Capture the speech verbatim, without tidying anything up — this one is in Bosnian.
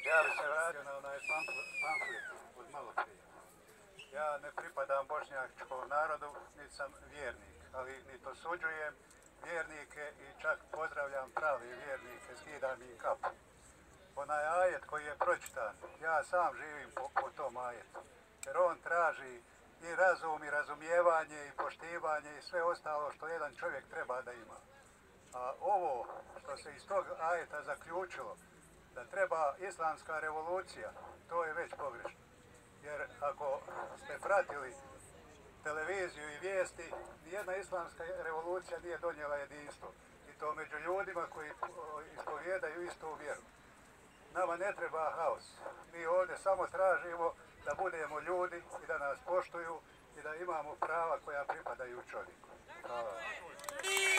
Ja bi se vratio na onaj pamflet od malo prije. Ja ne pripadam bošnjačkom narodu, niti sam vjernik, ali niti osuđujem vjernike i čak pozdravljam pravi vjernike, skidam im kapu. Onaj ajet koji je pročitan, ja sam živim po, po tom ajetu, jer on traži i razum i razumijevanje i poštivanje i sve ostalo što jedan čovjek treba da ima. A ovo što se iz tog ajeta zaključilo, da treba islamska revolucija, to je već pogrešno. Jer ako ste pratili televiziju i vijesti, nijedna islamska revolucija nije donijela jedinstvo. I to među ljudima koji ispovijedaju istu vjeru. Nama ne treba haos. Mi ovdje samo tražimo da budemo ljudi i da nas poštuju i da imamo prava koja pripadaju čovjeku. Hvala.